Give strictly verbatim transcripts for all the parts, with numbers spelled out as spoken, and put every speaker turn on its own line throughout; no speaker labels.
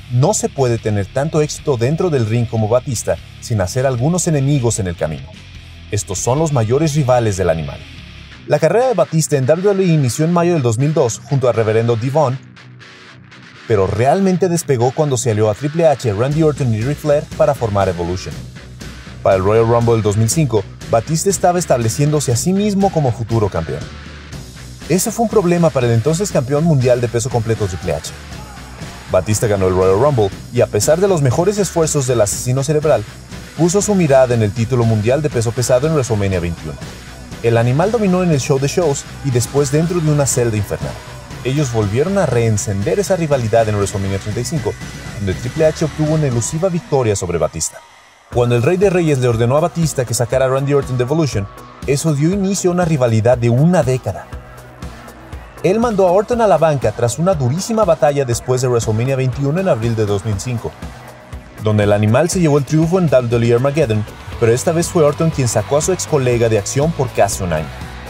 no se puede tener tanto éxito dentro del ring como Batista sin hacer algunos enemigos en el camino. Estos son los mayores rivales del animal. La carrera de Batista en doble u doble u E inició en mayo del dos mil dos junto al reverendo Devon, pero realmente despegó cuando se alió a Triple H, Randy Orton y Ric Flair para formar Evolution. Para el Royal Rumble del dos mil cinco, Batista estaba estableciéndose a sí mismo como futuro campeón. Ese fue un problema para el entonces campeón mundial de peso completo Triple H. Batista ganó el Royal Rumble y, a pesar de los mejores esfuerzos del asesino cerebral, puso su mirada en el título mundial de peso pesado en WrestleMania veintiuno. El animal dominó en el show de shows y después dentro de una celda infernal. Ellos volvieron a reencender esa rivalidad en WrestleMania treinta y cinco, donde Triple H obtuvo una elusiva victoria sobre Batista. Cuando el Rey de Reyes le ordenó a Batista que sacara a Randy Orton de Evolution, eso dio inicio a una rivalidad de una década. Él mandó a Orton a la banca tras una durísima batalla después de WrestleMania veintiuno en abril de dos mil cinco, donde el animal se llevó el triunfo en doble u doble u E Armageddon, pero esta vez fue Orton quien sacó a su ex colega de acción por casi un año.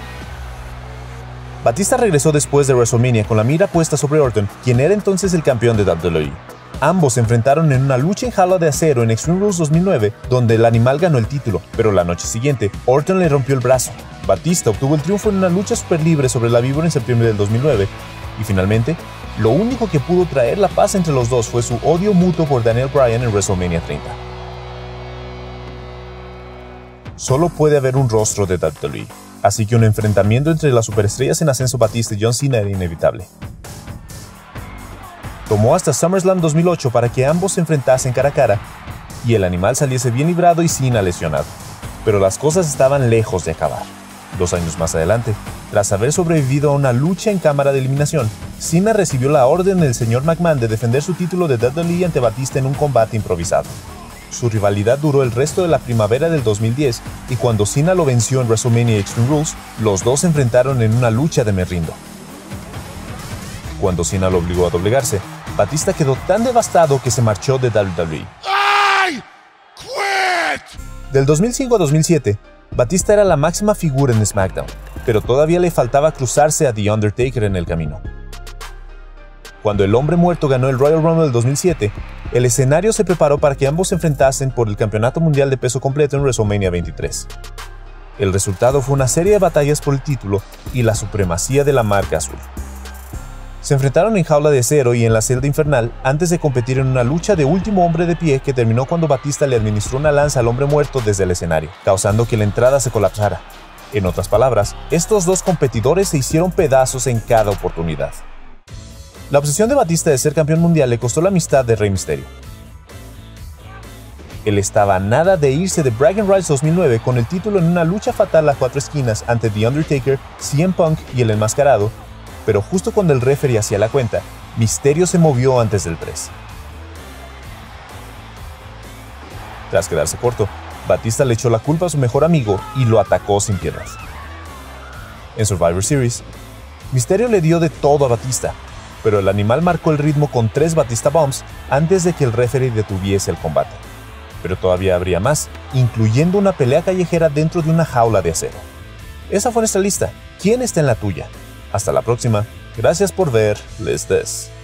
Batista regresó después de WrestleMania con la mira puesta sobre Orton, quien era entonces el campeón de doble u doble u E. Ambos se enfrentaron en una lucha en jaula de acero en Extreme Rules dos mil nueve, donde el animal ganó el título, pero la noche siguiente, Orton le rompió el brazo. Batista obtuvo el triunfo en una lucha super libre sobre la víbora en septiembre del dos mil nueve, y finalmente, lo único que pudo traer la paz entre los dos fue su odio mutuo por Daniel Bryan en WrestleMania treinta. Solo puede haber un rostro de doble u doble u E, así que un enfrentamiento entre las superestrellas en ascenso Batista y John Cena era inevitable. Tomó hasta SummerSlam dos mil ocho para que ambos se enfrentasen cara a cara, y el animal saliese bien librado y Cena lesionado. Pero las cosas estaban lejos de acabar. Dos años más adelante, tras haber sobrevivido a una lucha en cámara de eliminación, Cena recibió la orden del señor McMahon de defender su título de doble u doble u E ante Batista en un combate improvisado. Su rivalidad duró el resto de la primavera del dos mil diez, y cuando Cena lo venció en WrestleMania Extreme Rules, los dos se enfrentaron en una lucha de me rindo. Cuando Cena lo obligó a doblegarse, Batista quedó tan devastado que se marchó de doble u doble u E. I quit. Del dos mil cinco a dos mil siete, Batista era la máxima figura en SmackDown, pero todavía le faltaba cruzarse a The Undertaker en el camino. Cuando el Hombre Muerto ganó el Royal Rumble del dos mil siete, el escenario se preparó para que ambos se enfrentasen por el Campeonato Mundial de Peso Completo en WrestleMania veintitrés. El resultado fue una serie de batallas por el título y la supremacía de la marca azul. Se enfrentaron en jaula de acero y en la celda infernal antes de competir en una lucha de último hombre de pie que terminó cuando Batista le administró una lanza al Hombre Muerto desde el escenario, causando que la entrada se colapsara. En otras palabras, estos dos competidores se hicieron pedazos en cada oportunidad. La obsesión de Batista de ser campeón mundial le costó la amistad de Rey Mysterio. Él estaba a nada de irse de Bragging Rights dos mil nueve con el título en una lucha fatal a cuatro esquinas ante The Undertaker, C M Punk y el Enmascarado, pero justo cuando el referee hacía la cuenta, Mysterio se movió antes del tres. Tras quedarse corto, Batista le echó la culpa a su mejor amigo y lo atacó sin piedad. En Survivor Series, Mysterio le dio de todo a Batista, pero el animal marcó el ritmo con tres Batista Bombs antes de que el referee detuviese el combate. Pero todavía habría más, incluyendo una pelea callejera dentro de una jaula de acero. Esa fue nuestra lista. ¿Quién está en la tuya? Hasta la próxima. Gracias por ver. Les Des.